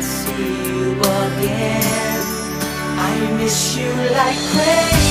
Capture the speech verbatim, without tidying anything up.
not see you again. I miss you like crazy.